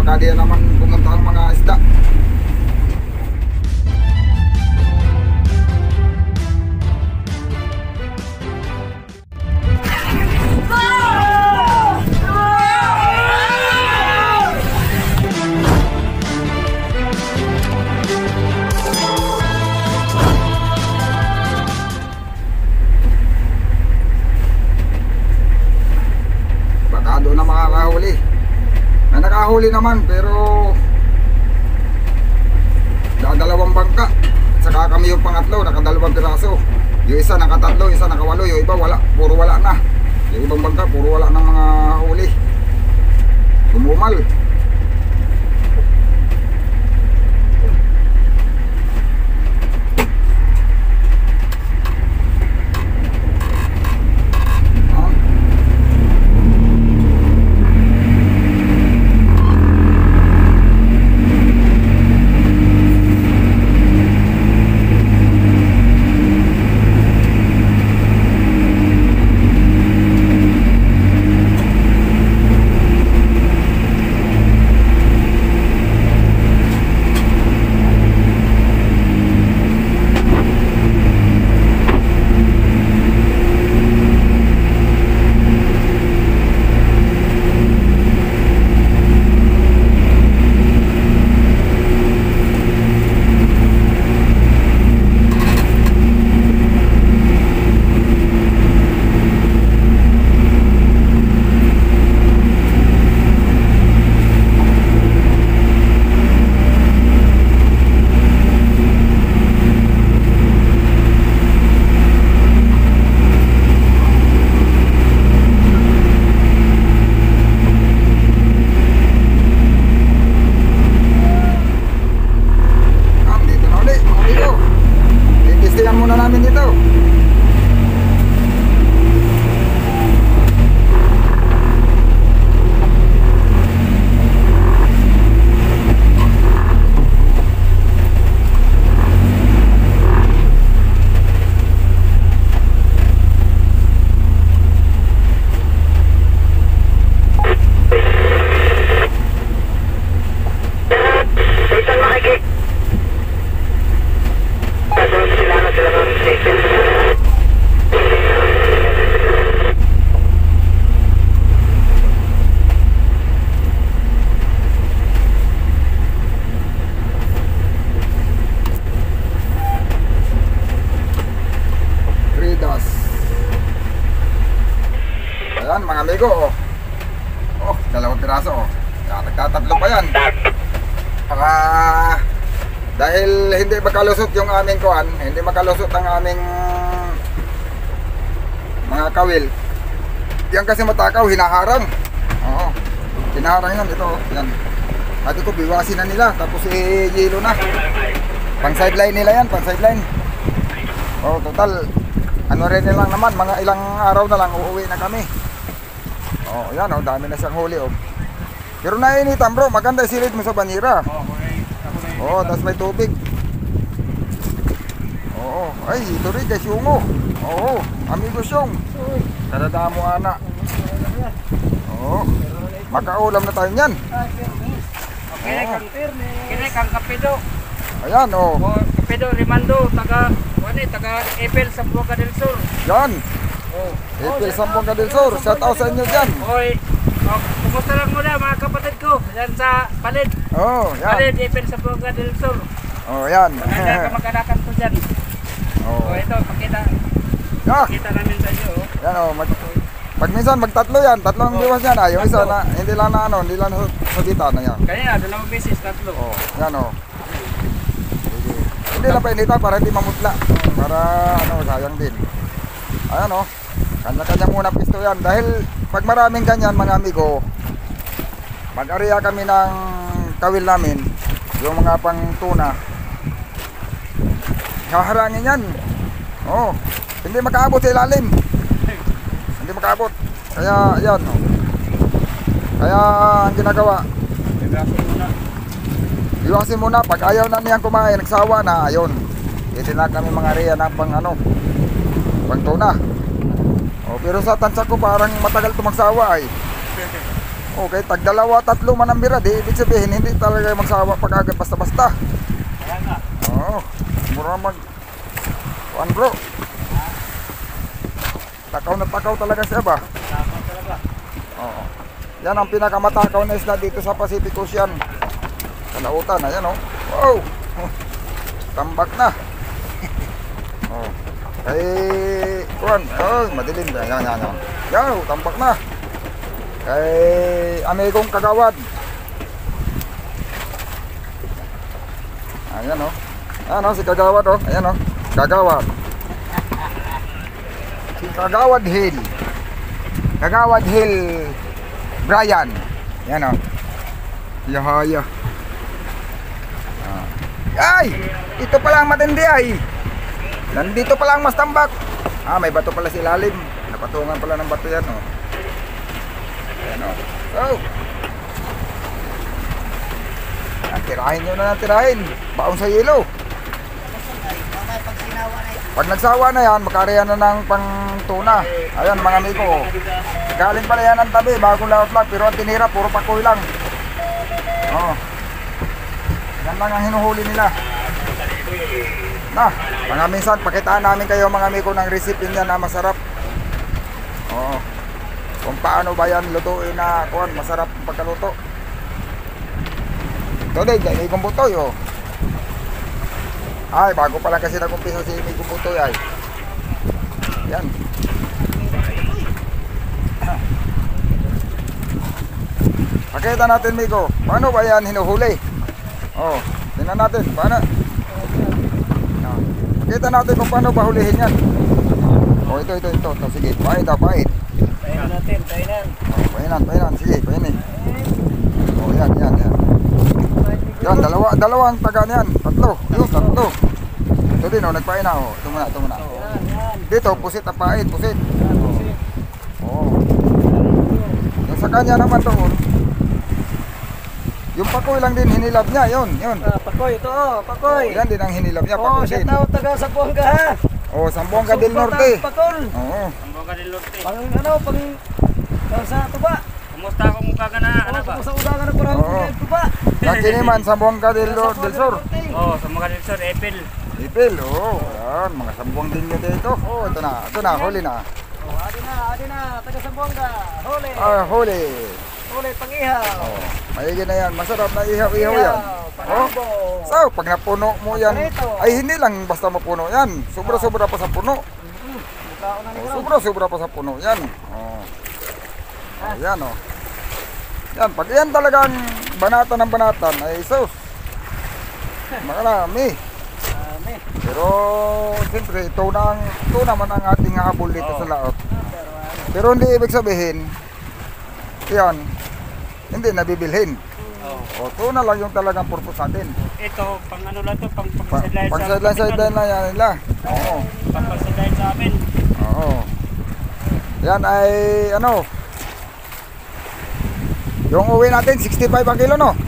baka di naman pumunta ang mga isda. Doon na makakahuli. May nakahuli naman pero dalawang bangka. Saka kami yung pangatlo, nakadalawang piraso. Yung isa nakatatlo, isa nakawalo, yung iba wala, puro wala na. Yung ibang bangka puro wala ng mga huli. Tumumal. Ayan mga amigo, dalawang piraso. Nagtatatlo pa yan. Dahil hindi makalusot yung aming kuan, hindi makalusot ang aming mga kawil. Yan kasi matakaw, hinaharang. Hinaharang yan, ito. Yan. Sabi ko, biwasin na nila, tapos yelo na. Pang sideline nila yan, pang sideline. Total, ano rin lang naman, mga ilang araw na lang uuwi na kami. Yan dami na siyang huli Pero nainitan bro, maganda silid mo sa banyera. Tapos may tubig. Ay, ito rin guys yung amigo siyong. Kadadamo ana. Makaulam na tayo niyan. Kini kang kapedo. Ayan Kapedo Rimando, taga Epel Sambuanga del Sur. Yan. Epel Sambuanga del Sur, shout out sa inyo dyan. Kumusta lang muna mga kapatid ko dyan sa Balid. Yan. Balid, Epel Sambuanga del Sur. Yan. Kamag-anakan ko dyan. Ito, pakita namin sa inyo. Yan pag minsan magtatlo yan, tatlong biwas yan yung isa na, hindi lang sa dita na yan. Kanina, 2 beses, tatlo. Yan Hindi lang painitan para hindi mamutla. Para sayang din. Ayan kanya-kanya muna pisto yan. Dahil pag maraming ganyan mga amigo, mag-area kami ng kawil namin, yung mga pang tuna, haharangin yan. Hindi makaabot sa ilalim. Hindi makaabot. Kaya yan Kaya ang ginagawa, iwasin muna. Pag ayaw na niyang kumain, nagsawa na, ayun, hindi na kami mga area na pang pang tuna. Pero sa tansya ko parang matagal ito magsawa Okay, tag dalawa, tatlo man ang bira, di ibig sabihin hindi talaga magsawa pag agad basta-basta. Kaya nga. Oo, mura mag kuan bro. Takaw na takaw talaga siya ba? Tama talaga. Oo. Yan ang pinakamatakaw na isla dito sa Pacific Ocean. Sa lautan, ayan oh. Wow! Tambak na. Oh. Ay, kuan, oh, madilim ba? Yan. Yan, tambak na. Kay amigong kagawad. Ayan oh. Ayan oh, si kagawad oh. Ayan oh. Kagawad. Si Kagawad Hill. Kagawad Hill Brian. Yan oh. Yahaya. Ay! Ito pala ang matindi ay. Nandito pala ang mas tambak. Ah, may bato pala sa ilalim. Napatungan pala ng bato yan oh. Ayan oh. So. Tirahin nyo na tirahin. Baon sa yelo. Pag nagsawa na yan, makariyan na ng pang tuna. Ayan mga amigo. Galing pala yan ang tabi, bagong laot lang. Pero ang tinira, puro pakoy lang. Oh. Yan lang ang hinuhuli nila. Na, mga minsan, pakitaan namin kayo mga amigo ng recipe niya na masarap. Oh. Kung paano ba yan lutuin na kuwan, masarap pagkaluto. Ito din, may kumbutoy oh. Ay, bago pa lang kasi nag-umpisa si may kumbutoy ay. Yan. Pakita natin Miko, paano ba yan hinuhuli? Oh, tingnan natin, paano? Pakita natin kung paano ba hulihin yan. Oh, ito. Sige, pahit. Tayo natin. Oh, pahinan. Sige, pahinan. Oh, yan. Yan, dalawang taga niyan. Tatlo. Ito din, oh, nagpain na. Oh. Ito muna. Dito, pusit ang pait, pusit. Oh. Yung sa kanya naman doon, yung pakoy lang din hinilab niya, yun. Pakoy, ito pakoy. Yan din ang hinilab niya, Oh, pakoy din. shout out taga Sambuanga ha. Oh, Sambuanga del Norte. Pakol. Oo. Sambuanga del Norte. Sa tuba. Kumusta ako mukha ka na? Ano ba? Kumusta udagan na parang tuba. Nakiniman, Sambuanga del Sur. Oh, Sambuanga del Sur, Ipil, oh. Yan, mga Sambuang din nyo dito. Oh, ito na, huli na. Oh, adi na, taga Sambuanga. Huli. Ah, huli. Huli, pang-ihaw. Oh, maigi na yan. Masarap na ihaw-ihaw yan. Oh. So, pag napuno mo yan, ay hindi lang basta mapuno yan. Sobra-sobra pa sa puno. Oh, sobra-sobra pa sa puno yan. Oh. Ayan oh. Yan, pag yan talagang banatan ng banatan, ay sus. Marami. Pero, siyempre, ito naman ang ating habol dito sa laot. Pero hindi ibig sabihin, yan, hindi nabibilhin. O, ito na lang yung talagang purpose natin. Ito, pang ano lang to, pang sideline sideline na yan nila. Oo. Pang sideline sa amin. Oo. Yan ay, ano, yung uwi natin, 65 ang kilo, no?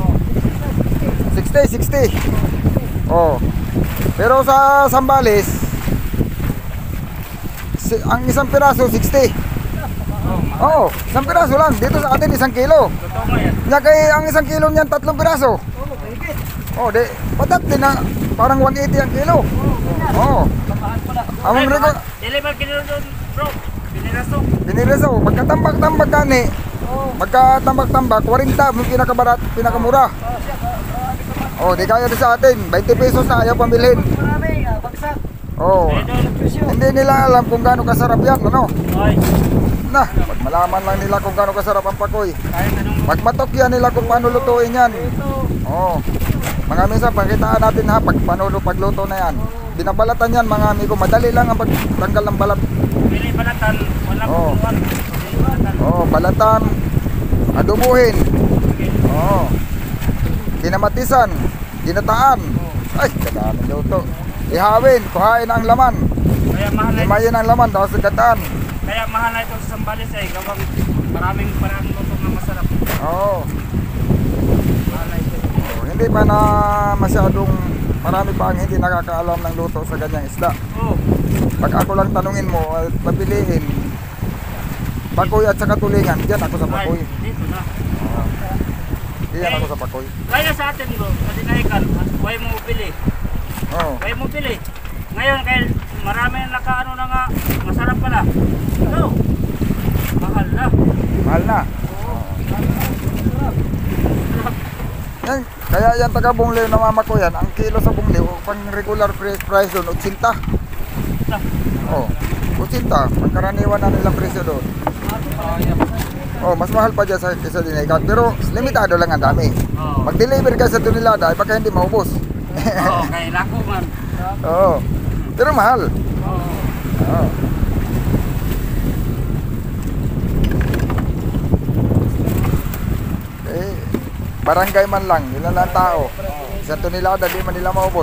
60. Oh. Pero sa Zambales, ang isang piraso, 60. Oo, isang piraso lang. Dito sa atin, 1 kilo. Kaya kay ang 1 kilo niyan, 3 piraso. Oh, di, patat din na, parang 180 ang kilo. Oo. Amang reko. Deliver kilo doon, bro. Piniraso, magkatambak-tambak gani. Magkatambak-tambak, 40 yung pinakamura. Oh, di kaya din sa atin, 20 pesos na ayaw pambilhin. Marami, bagsak. Oh. Hindi nila alam kung gaano kasarap yan, ano? Na, pag malaman lang nila kung gaano kasarap ang pakoy. Pag matok yan nila kung paano lutuin yan. Oh. Mga minsan, pakitaan natin ha, pagluto na yan. Binabalatan yan mga amigo, madali lang ang pagtanggal ng balat. Pili balatan, wala pagluan. Oh, balatan, adubuhin. Oh. Kinamatisan, ginataan. Ay, kadami luto. Ihawin, kuhain ang laman. Kaya mahal na Imayin ang laman, tapos gataan. Kaya mahal na ito sa Zambales ay gawang maraming luto na masarap. Oo. Mahal na ito. Oh, hindi pa na masyadong marami pa ang hindi nakakaalam ng luto sa ganyang isda. Oo. Pag ako lang tanungin mo at papiliin, pakoy at saka tulingan, diyan ako sa pakoy. Dito na. Diyan ako sa Pakoy. Kaya sa atin bro, kasi naikan, huwag mo pili. Oo. Huwag mo pili. Ngayon, kaya marami na nakaano na nga, masarap pala. No, mahal na. Mahal na. Yan, kaya yan taga Bungliw na mama ko yan, ang kilo sa Bungliw, pang regular price doon, 80. Oh, 80. Pagkaraniwan na nilang presyo doon. Oh, mas mahal pa dyan kaysa Dinagat. Pero limitado lang ang dami. Mag-deliver ka sa Tunilada, baka hindi maubos. Oo, kaya lako man. Oo. Pero mahal. Oo. Eh, barangay man lang, ilan lang tao. Sa Tunilada, di man nila maubos.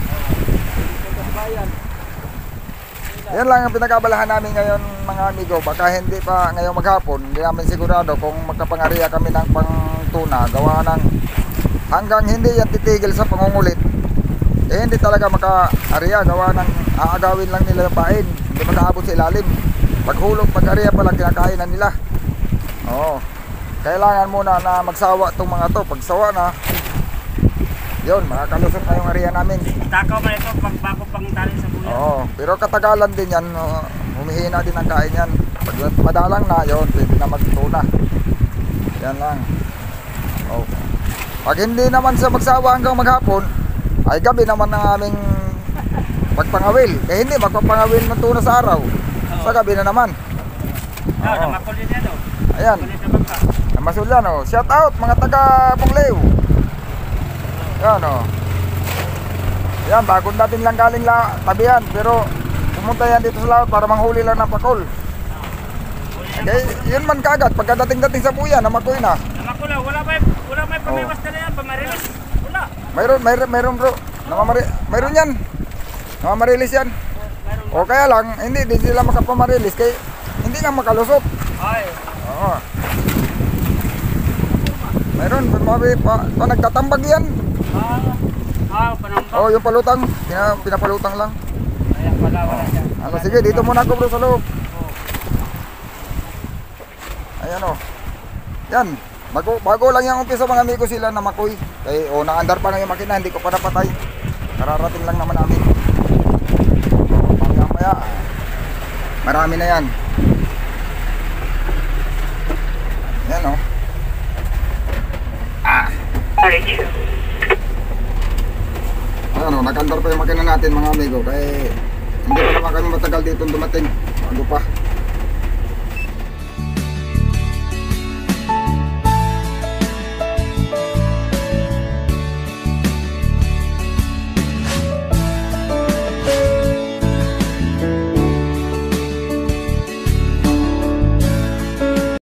Yan lang ang pinakabalahan namin ngayon mga amigo. Baka hindi pa ngayong maghapon, hindi namin sigurado kung magkapangariya kami ng pangtuna. Gawa ng hanggang hindi yan titigil sa pangungulit. Eh hindi talaga maka-ariya. Gawa ng aagawin lang nila yung pain. Hindi makaabot sa ilalim. Paghulog, pag-ariya pa lang kinakain na nila. Oo. Kailangan muna na magsawa itong mga to. Pagsawa na, yun, makakalusot na yung area namin. Takaw man ito, pagbako pang tali sa buya. Oo, pero katagalan din yan, humihina din ang kain yan. Pag madalang na, yun, pwede na magtuna. Yan lang. Oh. Pag hindi naman siya magsawa hanggang maghapon, ay gabi naman ang aming pagpangawil. Eh hindi, magpapangawil ng tuna sa araw. Sa gabi na naman. Oo, namakulit yan o. Ayan, namasulyan o. Shout out mga taga Bungliw. Yan o. Yan, bagong dating lang galing tabihan. Pero pumunta yan dito sa laot para manghuli lang ng pakol. Okay, yun man kagad. Pagkadating-dating sa buya, namakoy na. Namakula, wala may pamiwas na yan, pamarilis. Wala. Mayroon bro. Mayroon yan. Namamarilis yan. O kaya lang, hindi sila makapamarilis. Kaya hindi nga makalusot. Ay. Oo. Mayroon, pa nagtatambag yan. Panambak. Oh, yung palutang, pinapalutang lang. Ayan pala, wala siya. Ano, sige, dito muna ako bro sa loob. Ayan o. Yan, bago lang yung umpisa mga amigo sila na makoy. Naandar pa na yung makina, hindi ko pa napatay. Kararating lang naman namin. Maya, marami na yan. Yan o. Ano, nag-andar pa yung makina natin mga amigo. Kaya hindi pa naman kami matagal dito dumating. Bago pa.